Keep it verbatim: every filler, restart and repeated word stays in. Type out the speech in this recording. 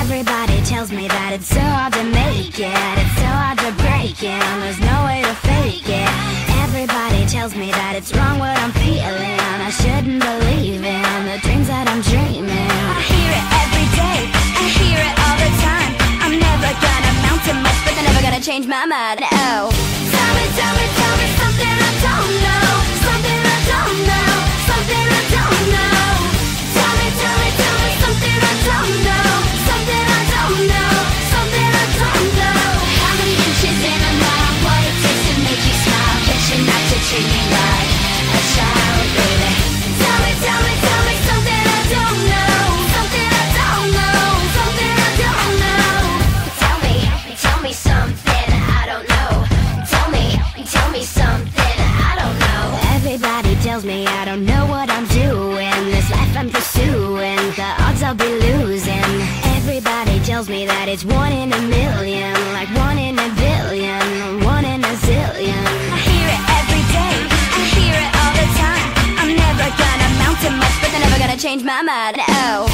Everybody tells me that it's so hard to make it, it's so hard to break it, and there's no way to fake it. Everybody tells me that it's wrong what I'm feeling, I shouldn't believe in the dreams that I'm dreaming. I hear it every day, I hear it all the time. I'm never gonna amount to much, but they're never gonna change my mind. Oh, tell me, tell me, tell me something I don't know, something I don't know, something I don't know. Tell me, tell me, tell me something I don't know, something I don't know, something I don't know. How many inches in a mile? What it takes to make you smile? Guess you're not to treat me like a child, baby. Tell me, tell me, tell me something I don't know, something I don't know, something I don't know. Tell me, tell me something I don't know. Tell me, tell me something I don't know. Everybody tells me I don't know what I'm doing, this life I'm pursuing, the odds I'll be losing. Everybody tells me that it's one in a million, like one in a billion, one in a zillion. I hear it every day, I hear it all the time. I'm never gonna amount to much, but they're never gonna change my mind. Oh,